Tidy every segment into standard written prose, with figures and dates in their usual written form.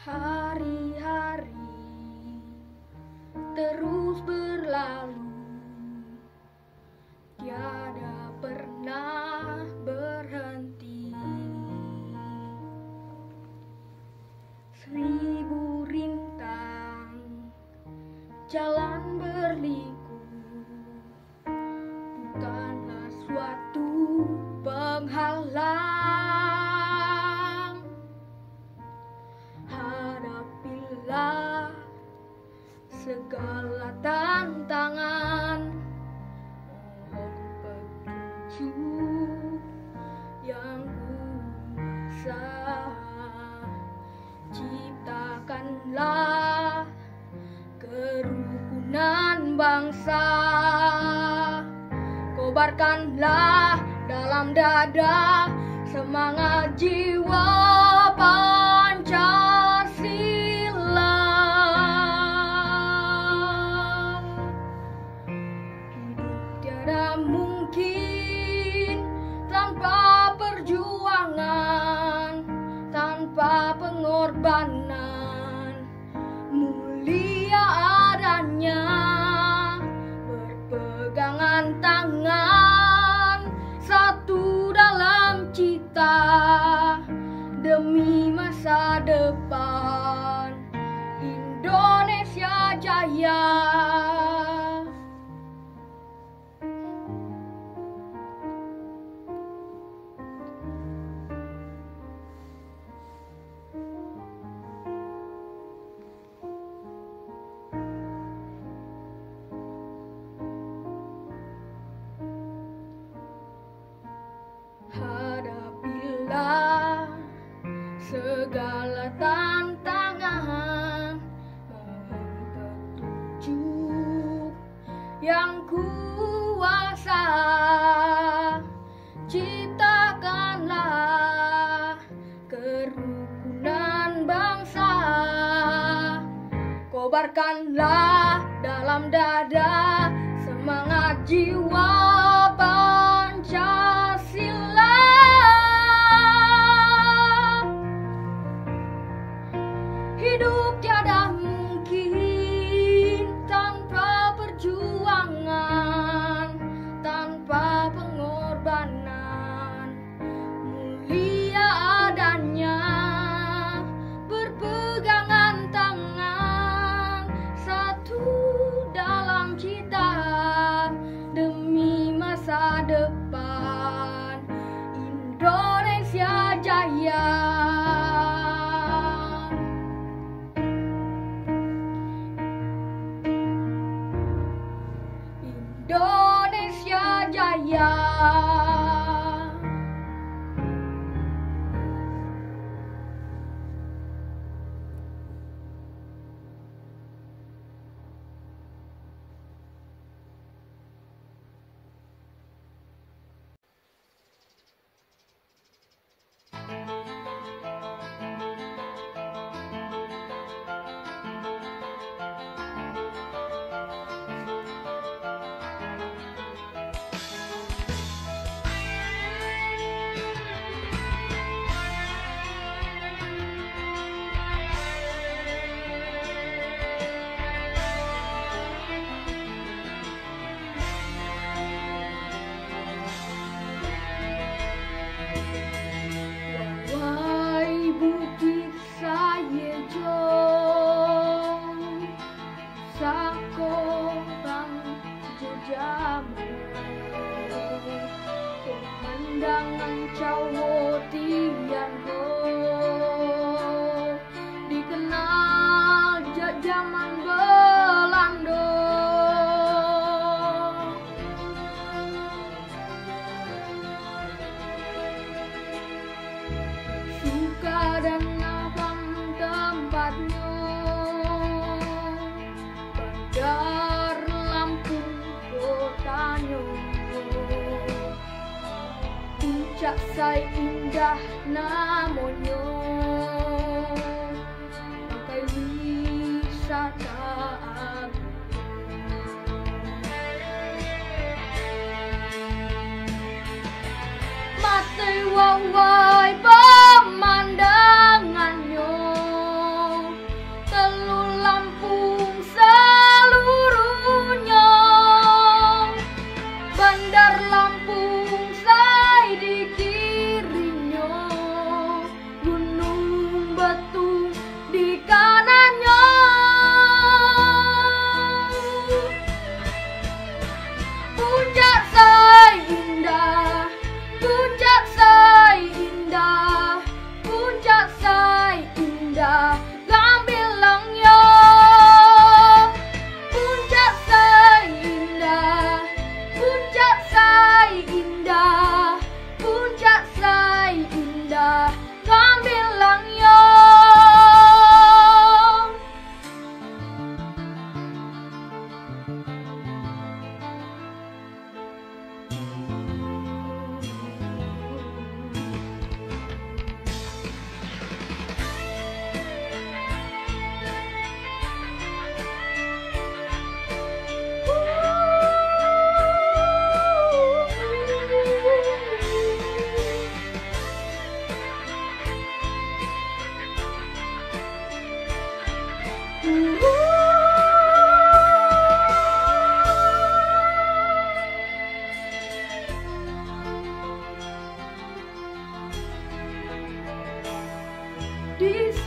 Hari-hari terus berlalu, tiada pernah berhenti. Seribu rintang jalan berliku, bukanlah suatu penghalang. Hadapilah segala tantangan, mohon petunjuk yang kuasa. Ciptakanlah kerukunan bangsa, kobarkanlah dalam dada semangat jiwa Pancasila. Hidup tiada mungkin tanpa perjuangan, tanpa pengorbanan. Mulia adanya berpegangan tangan, satu dalam cita demi masa depan Indonesia Jaya. Hadapilah segala tantangan, mohon petunjuk yang kuasa. Ciptakanlah kerukunan bangsa, kobarkanlah dalam dada semangat jiwa Pancasila. Hidup tiada mungkin tanpa perjuangan, tanpa pengorbanan. Mulia adanya berpegangan tangan, satu dalam cita demi masa depan Indonesia Jaya. Indonesia Jaya. Pemandangan Jawa Tianho dikenal sejak zaman Belanda. Suka dan abang tempatnya, Bandar Lampung kotanya. Puncak Sai indah namanya, pakai wisata agung. Mati wawai pemandangannya,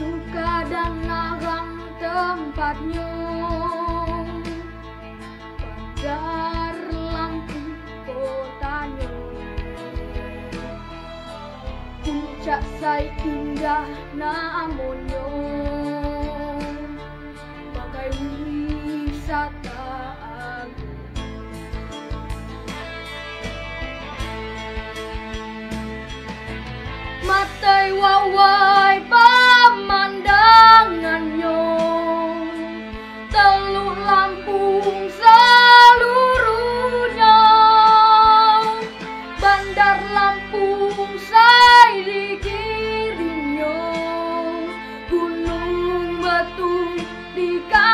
Muka dan narang tempatnya, Bandar Lampung kotanya. Puncak sai indah namonnya, bagai wisata agung. Matai wawai pemandangannya, Teluk Lampung seluruhnya. Bandar Lampung sai di kirinya, Gunung Batu di kanan.